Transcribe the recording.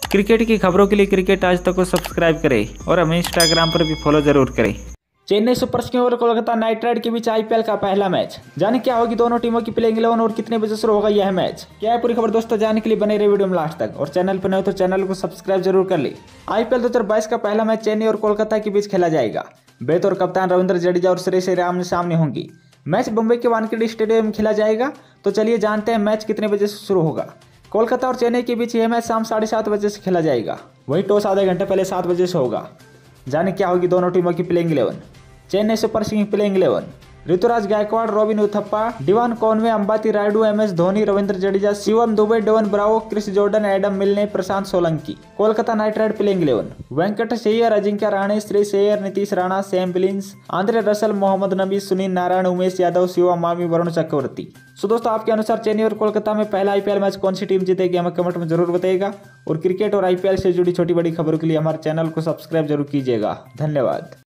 Cricket की खबरों के लिए क्रिकेट आज तक को सब्सक्राइब करें और हमें इंस्टाग्राम पर भी फॉलो जरूर करें। चेन्नई सुपर किंग्स और कोलकाता नाइट राइडर्स के बीच आईपीएल का पहला मैच। जाने क्या होगी दोनों टीमों की प्लेइंग 11 और कितने बजे शुरू होगा यह मैच, क्या है पूरी खबर दोस्तों। जाने के लिए बने रहे वीडियो में लास्ट तक, और चैनल पर नए हो तो चैनल को सब्सक्राइब जरूर कर ले। आईपीएल 2022 का पहला मैच चेन्नई और कोलकाता के बीच खेला जाएगा। बेहतर कप्तान रविंद्र जडेजा और श्रेयस अय्यर आमने सामने होंगी। मैच मुंबई के वानखेड़े स्टेडियम में खेला जाएगा। तो चलिए जानते हैं मैच कितने बजे से शुरू होगा। कोलकाता और चेन्नई के बीच यह मैच शाम 7:30 बजे से खेला जाएगा। वही टॉस आधे घंटे पहले 7 बजे से होगा। जाने क्या होगी दोनों टीमों की playing 11। Chennai super kings playing 11: Ruturaj Gaikwad, Robin Uthappa, Devon Conway, Ambati Rayudu, M S Dhoni, Ravindra Jadeja, Shivam Dube, Dwayne Bravo, Chris Jordan, Adam Milne, Prashant Solanki. Kolkata knight riders playing 11: Venkatesh Iyer, Ajinkya Rahane, Shreyas Iyer, Nitish Rana, Sam Billings, Andre Russell, Mohammad Nabi, Sunil Narayan, Umesh Yadav, Shivam Mavi, Varun Chakravarthy. सो दोस्तों, आपके अनुसार चेन्नई और कोलकाता में पहला आईपीएल मैच कौन सी टीम जीतेगी, हमें कमेंट में जरूर बताइएगा। और क्रिकेट और आईपीएल से जुड़ी छोटी बड़ी खबरों के लिए हमारे चैनल को सब्सक्राइब जरूर कीजिएगा। धन्यवाद।